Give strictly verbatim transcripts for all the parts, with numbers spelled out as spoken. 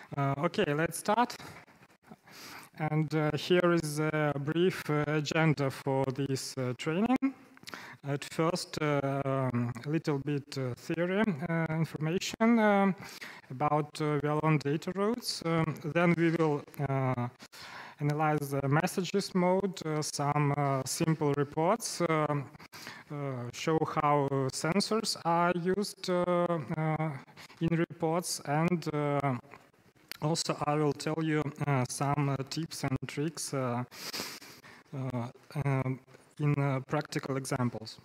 Uh, okay, let's start. And uh, here is a brief uh, agenda for this uh, training. At first, uh, um, a little bit uh, theory uh, information um, about uh, well-known data routes. Um, then we will uh, analyze the messages mode, uh, some uh, simple reports, um, uh, show how sensors are used uh, uh, in reports, and uh, also I will tell you uh, some uh, tips and tricks uh, uh, um, in uh, practical examples.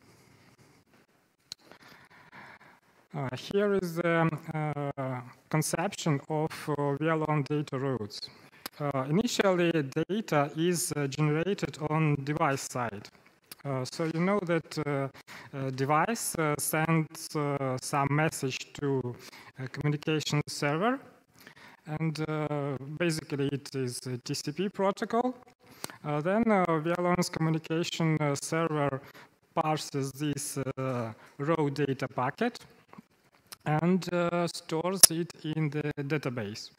Uh, here is the uh, conception of uh, well-known data routes. Uh, initially, data is uh, generated on device side. Uh, so you know that uh, a device uh, sends uh, some message to a communication server, and uh, basically it is a T C P protocol. Uh, then uh, well-known communication uh, server parses this uh, raw data packet and uh, stores it in the database.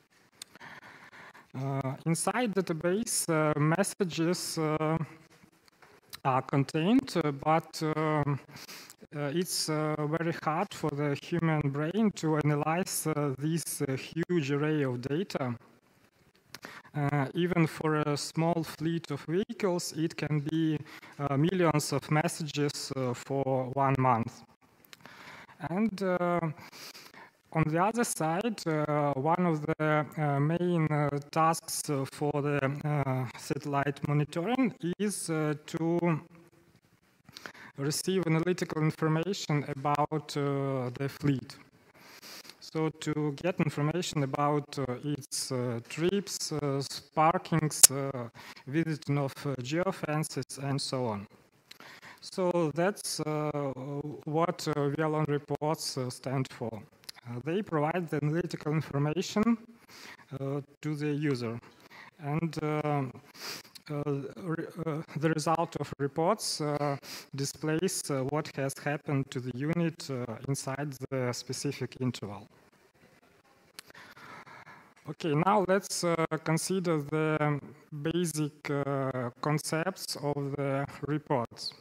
Uh, inside database, uh, messages uh, are contained, uh, but um, uh, it's uh, very hard for the human brain to analyze uh, this uh, huge array of data. Uh, even for a small fleet of vehicles, it can be uh, millions of messages uh, for one month. And uh, on the other side, uh, one of the uh, main uh, tasks uh, for the uh, satellite monitoring is uh, to receive analytical information about uh, the fleet. So to get information about uh, its uh, trips, uh, parkings, uh, visiting of uh, geofences, and so on. So that's uh, what uh, well-known reports uh, stand for. Uh, they provide the analytical information uh, to the user. And uh, uh, re uh, the result of reports uh, displays uh, what has happened to the unit uh, inside the specific interval. Okay, now let's uh, consider the basic uh, concepts of the reports.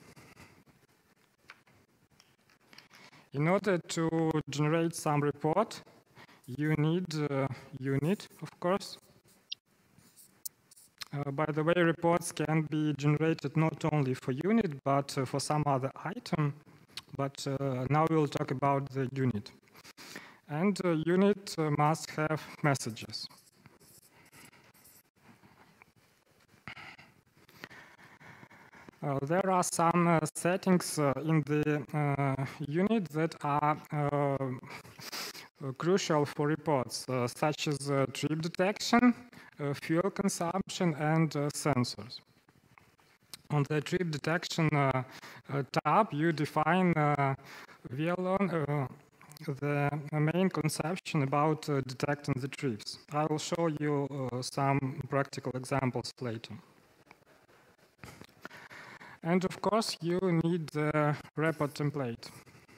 In order to generate some report, you need a unit, of course. Uh, by the way, reports can be generated not only for unit, but uh, for some other item. But uh, now we'll talk about the unit. And uh, unit uh, must have messages. Uh, there are some uh, settings uh, in the uh, unit that are uh, crucial for reports, uh, such as uh, trip detection, uh, fuel consumption, and uh, sensors. On the trip detection uh, uh, tab, you define uh, well-known uh, the main conception about uh, detecting the trips. I will show you uh, some practical examples later. And of course, you need the report template.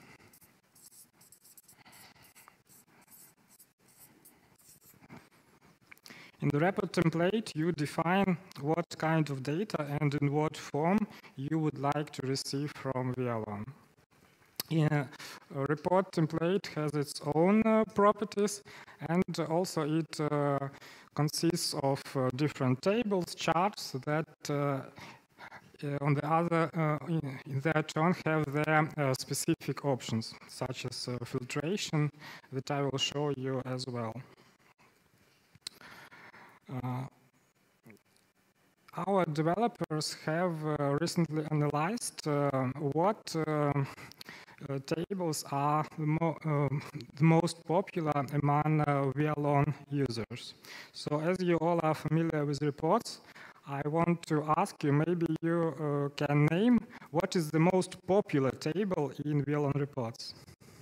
In the report template, you define what kind of data and in what form you would like to receive from well-known. Yeah, a report template has its own uh, properties, and also it uh, consists of uh, different tables, charts that uh, uh, on the other, uh, in, in their turn, have their uh, specific options, such as uh, filtration, that I will show you as well. Uh, our developers have uh, recently analyzed uh, what uh, Uh, tables are the, mo uh, the most popular among uh, well-known users. So as you all are familiar with reports, I want to ask you, maybe you uh, can name what is the most popular table in well-known reports?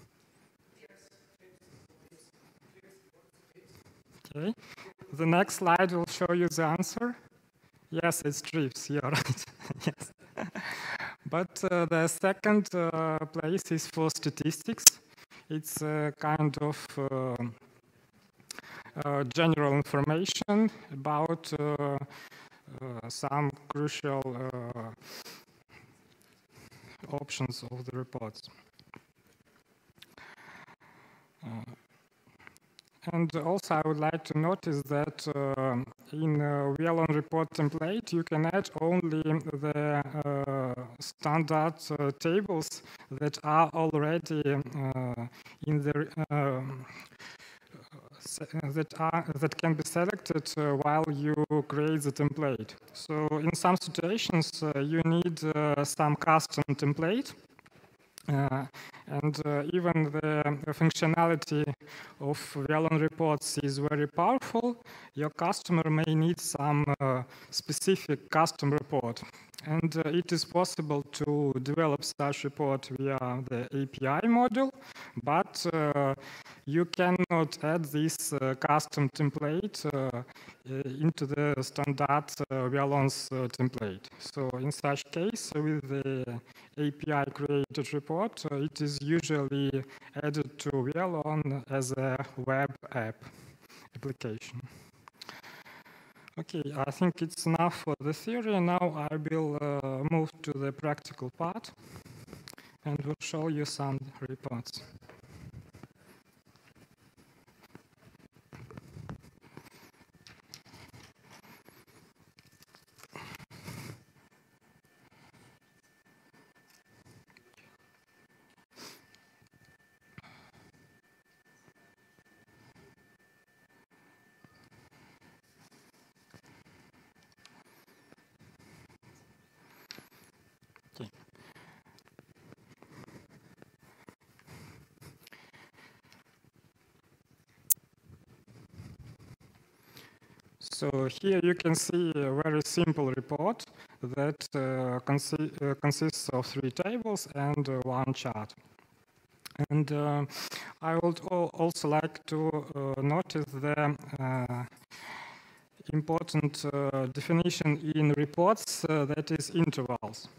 Okay. The next slide will show you the answer. Yes, it's trips, you're right. Yes. But uh, the second uh, place is for statistics. It's a kind of uh, uh, general information about uh, uh, some crucial uh, options of the reports. Uh, And also, I would like to notice that uh, in uh, V L O N report template, you can add only the uh, standard uh, tables that are already uh, in the uh, that are that can be selected uh, while you create the template. So in some situations, uh, you need uh, some custom template. Uh, and uh, even the functionality of V L O N reports is very powerful. Your customer may need some uh, specific custom report. And uh, it is possible to develop such report via the A P I module, but uh, you cannot add this uh, custom template uh, into the standard uh, V L O N's uh, template. So in such case, with the A P I created report, uh, it is usually added to V L O N as a web app application. Okay, I think it's enough for the theory. Now I will uh, move to the practical part and will show you some reports. Okay. So here you can see a very simple report that uh, consi uh, consists of three tables and uh, one chart. And uh, I would also like to uh, notice the uh, important uh, definition in reports uh, that is intervals.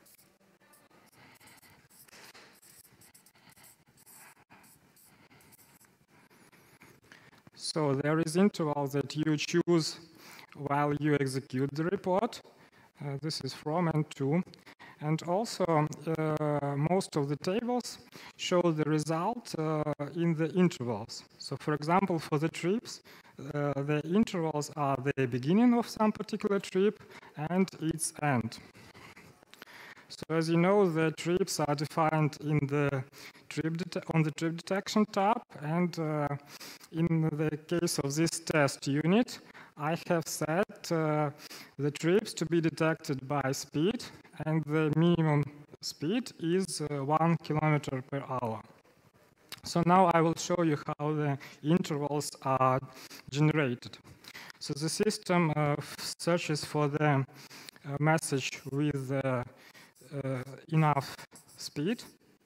So there is interval that you choose while you execute the report. Uh, this is from and to. And also, uh, most of the tables show the result uh, in the intervals. So for example, for the trips, uh, the intervals are the beginning of some particular trip and its end. So as you know, the trips are defined in the trip on the trip detection tab, and uh, in the case of this test unit, I have set uh, the trips to be detected by speed, and the minimum speed is uh, one kilometer per hour. So now I will show you how the intervals are generated. So the system uh, searches for the uh, message with uh, uh, enough speed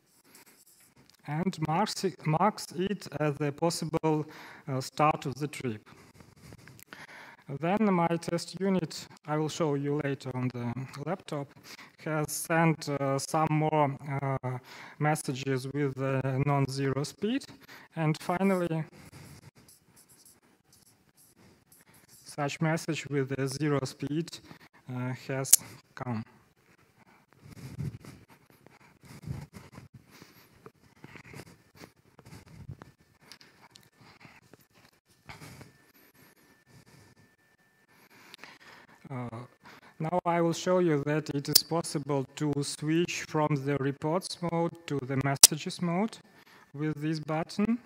and marks it, marks it as a possible uh, start of the trip. Then my test unit, I will show you later on the laptop, has sent uh, some more uh, messages with uh, non-zero speed. And finally, such message with a zero speed uh, has come. Uh, now I will show you that it is possible to switch from the reports mode to the messages mode with this button.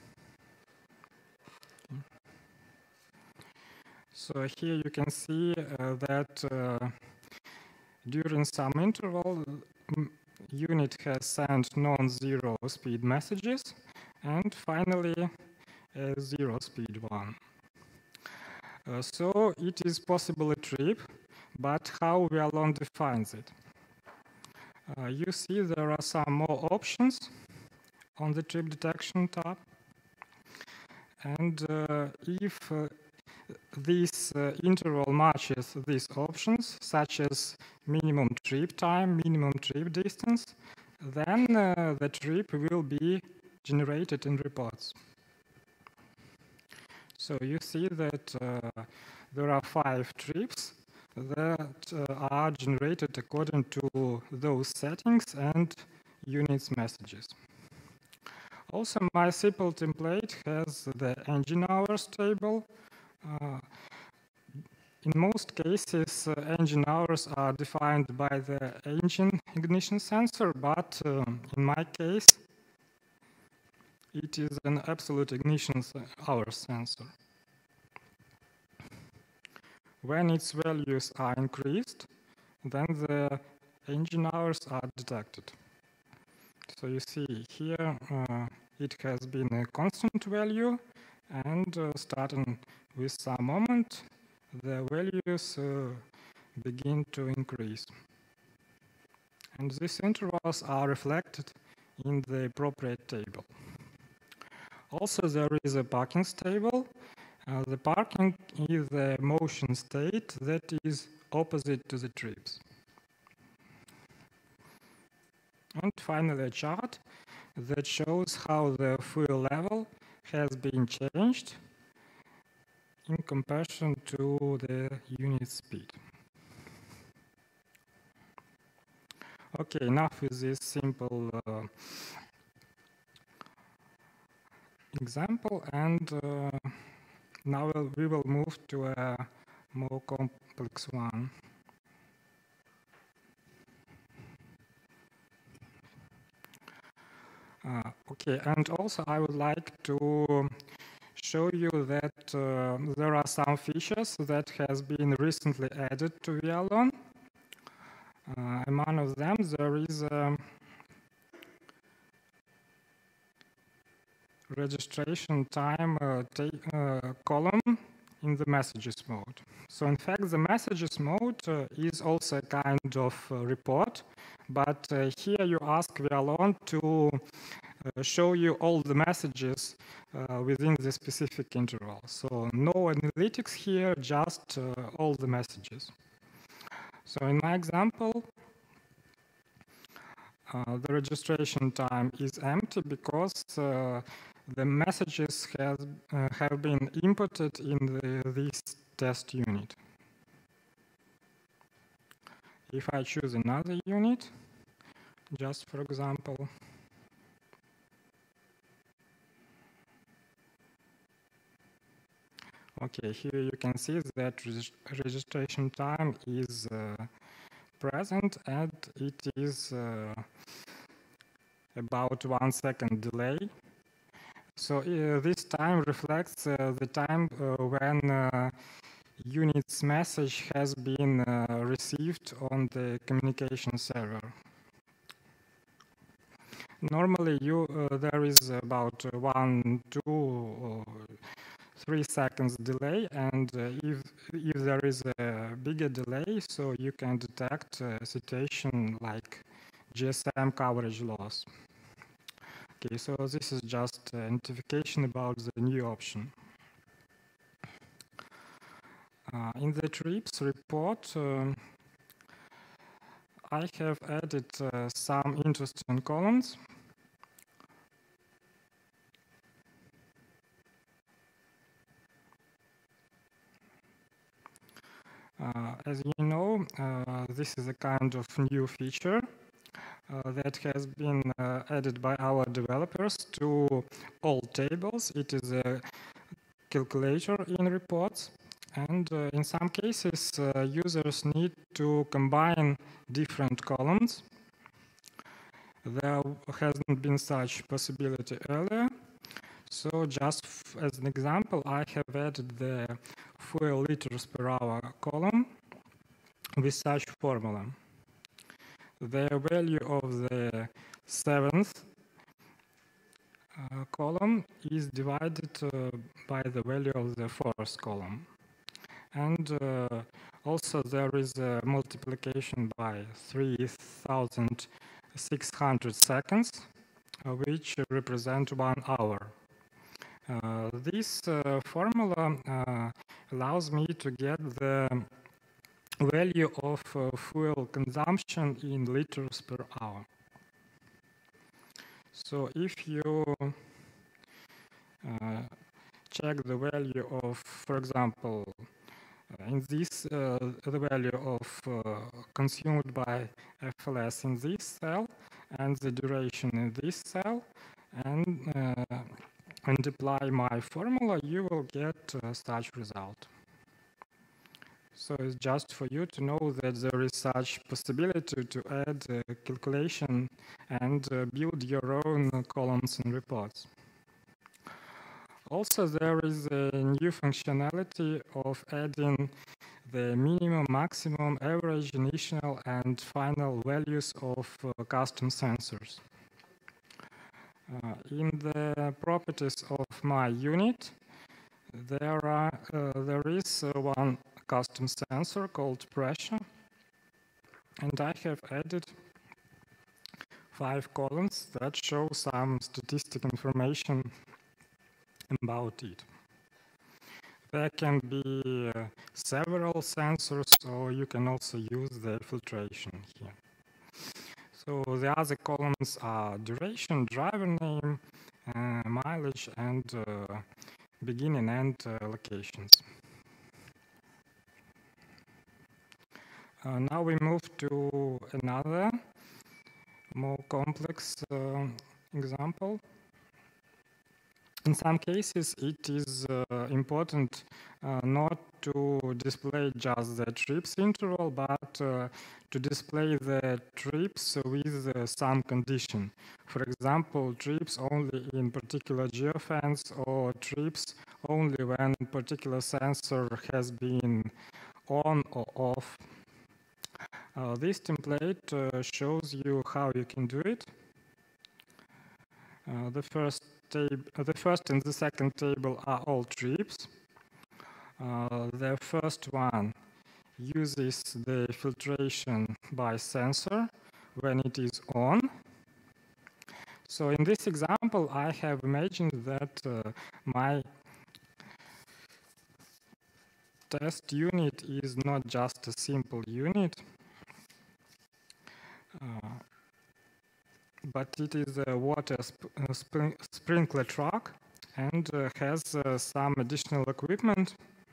So here you can see uh, that uh, during some interval, unit has sent non-zero speed messages, and finally a zero speed one. Uh, so it is possible a trip, but how V L O N defines it? Uh, you see there are some more options on the trip detection tab. And uh, if uh, this uh, interval matches these options, such as minimum trip time, minimum trip distance, then uh, the trip will be generated in reports. So you see that uh, there are five trips that uh, are generated according to those settings and units messages. Also, my simple template has the engine hours table. Uh, in most cases, uh, engine hours are defined by the engine ignition sensor, but um, in my case, it is an absolute ignition hour sensor. When its values are increased, then the engine hours are detected. So you see here, uh, it has been a constant value, and uh, starting with some moment, the values uh, begin to increase. And these intervals are reflected in the appropriate table. Also, there is a parking table. Uh, the parking is the motion state that is opposite to the trips. And finally, a chart that shows how the fuel level has been changed in comparison to the unit speed. Okay, enough with this simple uh, example, and uh, now we will move to a more complex one. Uh, okay, and also I would like to show you that uh, there are some features that has been recently added to Vialon. Uh, among of them, there is a registration time uh, uh, column in the messages mode. So in fact, the messages mode uh, is also a kind of uh, report, but uh, here you ask Vialon to uh, show you all the messages uh, within the specific interval. So no analytics here, just uh, all the messages. So in my example, uh, the registration time is empty because uh, the messages has, uh, have been inputted in the, this test unit. If I choose another unit, just for example, okay, here you can see that registration time is uh, present, and it is uh, about one second delay. So uh, this time reflects uh, the time uh, when uh, unit's message has been uh, received on the communication server. Normally, you uh, there is about one, two, or three seconds delay, and uh, if if there is a bigger delay, so you can detect a situation like G S M coverage loss. Okay, so this is just a notification about the new option. Uh, in the trips report, um, I have added uh, some interesting columns. Uh, as you know, uh, this is a kind of new feature uh, that has been uh, added by our developers to all tables. It is a calculator in reports, and uh, in some cases, uh, users need to combine different columns. There hasn't been such possibility earlier. So just as an example, I have added the fuel liters per hour column with such formula. The value of the seventh uh, column is divided uh, by the value of the fourth column. And uh, also there is a multiplication by three thousand six hundred seconds, uh, which represent one hour. Uh, this uh, formula uh, allows me to get the value of uh, fuel consumption in liters per hour. So if you uh, check the value of, for example, uh, in this, uh, the value of uh, consumed by F L S in this cell and the duration in this cell, and, uh, and apply my formula, you will get uh, such result. So it's just for you to know that there is such possibility to add uh, calculation and uh, build your own columns and reports. Also, there is a new functionality of adding the minimum, maximum, average, initial, and final values of uh, custom sensors. Uh, in the properties of my unit, there are uh, there is uh, one custom sensor called pressure, and I have added five columns that show some statistical information about it. There can be uh, several sensors, or you can also use the filtration here. So the other columns are duration, driver name, uh, mileage, and uh, beginning and uh, locations. Uh, now we move to another more complex uh, example. In some cases, it is uh, important uh, not to display just the trips interval, but uh, to display the trips with uh, some condition. For example, trips only in particular geofence, or trips only when particular sensor has been on or off. Uh, this template uh, shows you how you can do it. Uh, the first tab uh, the first and the second table are all trips. Uh, the first one uses the filtration by sensor when it is on. So in this example, I have imagined that uh, my test unit is not just a simple unit, uh, but it is a water sp uh, spring sprinkler truck and uh, has uh, some additional equipment.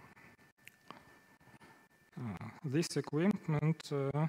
Uh, this equipment uh,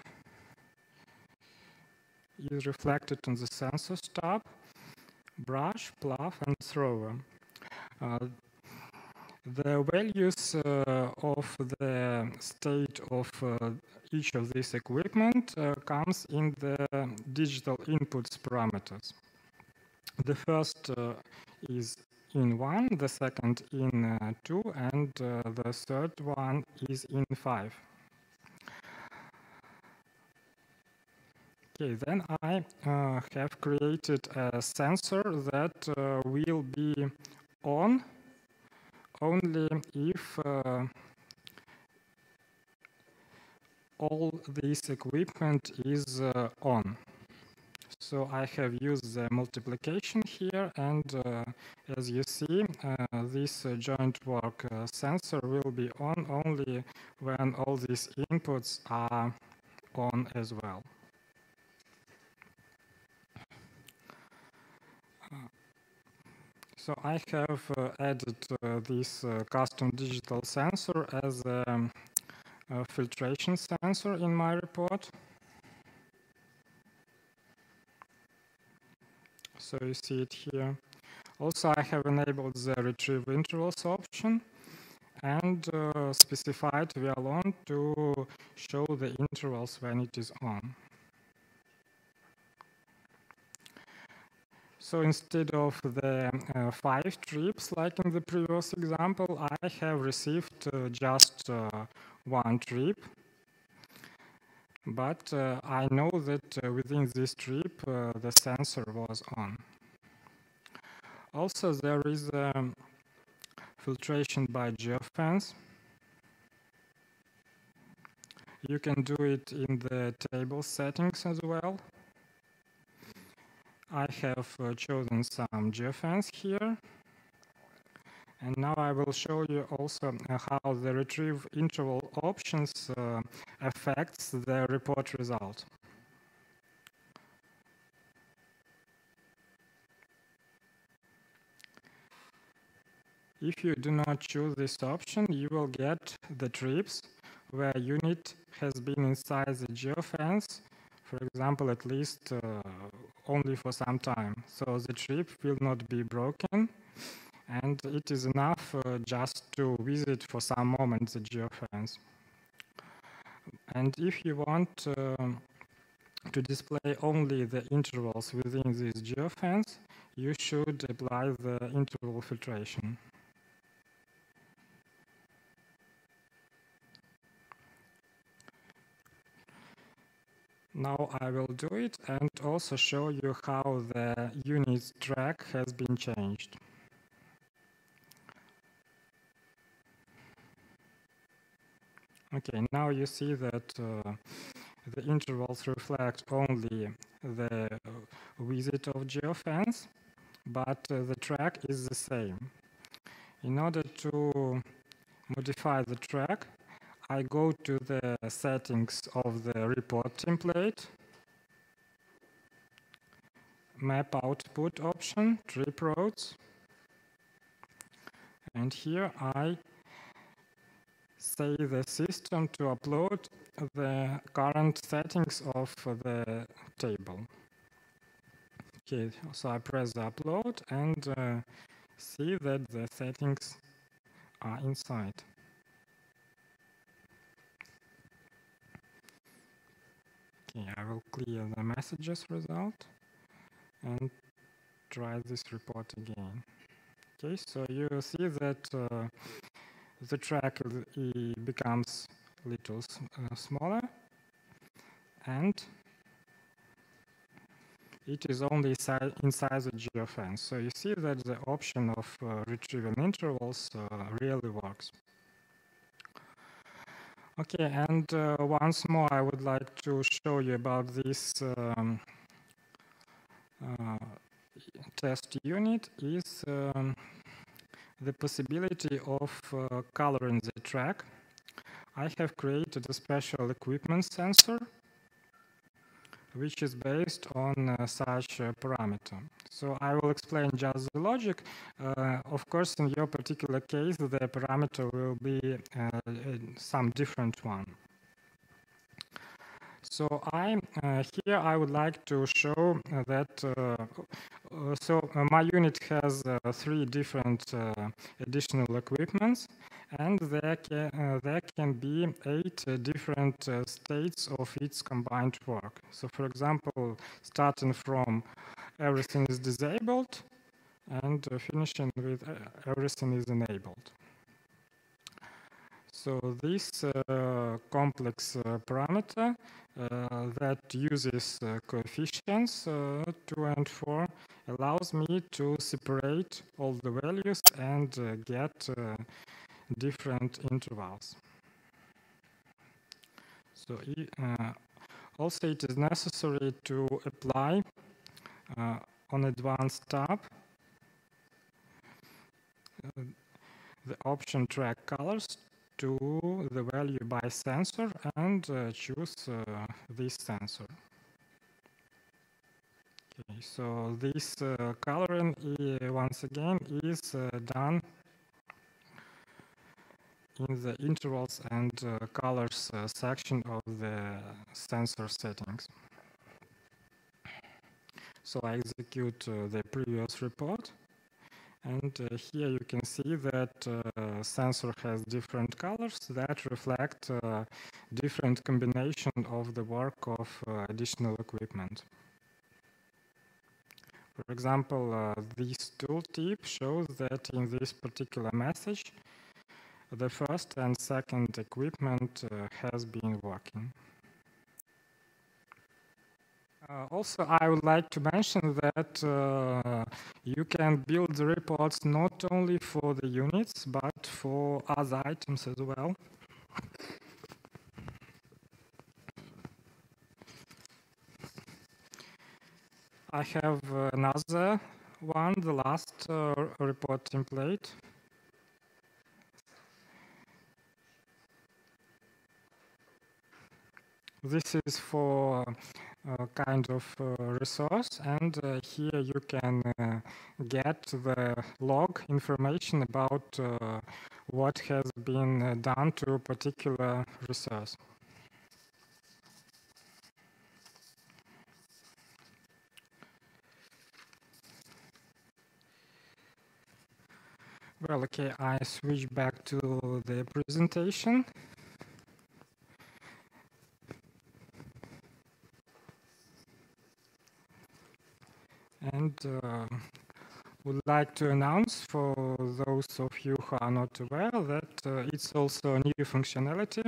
is reflected on the sensors tab, brush, plough, and thrower. Uh, the values uh, of the state of uh, each of these equipment uh, comes in the digital inputs parameters. The first uh, is in one, the second in uh, two, and uh, the third one is in five. Okay, then I uh, have created a sensor that uh, will be on only if uh, all this equipment is uh, on. So I have used the multiplication here, and uh, as you see, uh, this uh, joint work uh, sensor will be on only when all these inputs are on as well. So I have uh, added uh, this uh, custom digital sensor as a, um, a filtration sensor in my report. So you see it here. Also, I have enabled the retrieve intervals option and uh, specified vialon to show the intervals when it is on. So instead of the uh, five trips like in the previous example, I have received uh, just uh, one trip. But uh, I know that uh, within this trip uh, the sensor was on. Also, there is um, filtration by geofence. You can do it in the table settings as well. I have uh, chosen some geofence here. And now I will show you also uh, how the retrieve interval options uh, affects the report result. If you do not choose this option, you will get the trips where unit has been inside the geofence, for example, at least uh, only for some time. So the trip will not be broken, and it is enough uh, just to visit for some moment the geofence. And if you want uh, to display only the intervals within this geofence, you should apply the interval filtration. Now I will do it and also show you how the unit track has been changed. Okay, now you see that uh, the intervals reflect only the visit of geofence, but uh, the track is the same. In order to modify the track, I go to the settings of the report template, map output option, trip routes, and here I say the system to upload the current settings of the table. Okay, so I press the upload and uh, see that the settings are inside. Okay, I will clear the messages result and try this report again. Okay, so you see that uh, the track becomes a little uh, smaller, and it is only inside the geofence. So you see that the option of uh, retrieving intervals uh, really works. Okay, and uh, once more I would like to show you about this um, uh, test unit is um, the possibility of uh, coloring the track. I have created a special equipment sensor which is based on uh, such a parameter. So I will explain just the logic. Uh, of course, in your particular case, the parameter will be uh, some different one. So I uh, here I would like to show that uh, uh, so uh, my unit has uh, three different uh, additional equipments, and there can uh, there can be eight uh, different uh, states of its combined work. So, for example, starting from everything is disabled and uh, finishing with uh, everything is enabled. So this uh, complex uh, parameter uh, that uses uh, coefficients uh, two and four allows me to separate all the values and uh, get uh, different intervals. So uh, also it is necessary to apply uh, on advanced tab uh, the option track colors to the value by sensor and uh, choose uh, this sensor. Okay, so this uh, coloring uh, once again is uh, done in the intervals and uh, colors uh, section of the sensor settings. So I execute uh, the previous report. And uh, here you can see that uh, sensor has different colors that reflect uh, different combination of the work of uh, additional equipment. For example, uh, this tooltip shows that in this particular message, the first and second equipment uh, has been working. Uh, also, I would like to mention that uh, you can build the reports not only for the units, but for other items as well. I have another one, the last uh, report template. this is for a kind of uh, resource, and uh, here you can uh, get the log information about uh, what has been uh, done to a particular resource. Well, okay, I switch back to the presentation. And uh, would like to announce for those of you who are not aware that uh, it's also a new functionality.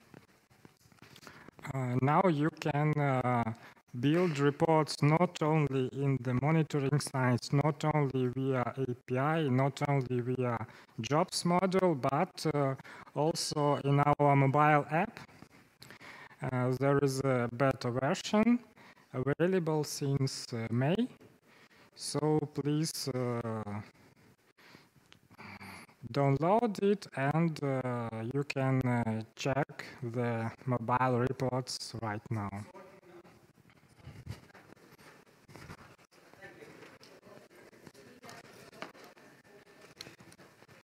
Uh, now you can uh, build reports not only in the monitoring sites, not only via A P I, not only via jobs model, but uh, also in our mobile app. Uh, there is a beta version available since uh, May. So please uh, download it, and uh, you can uh, check the mobile reports right now.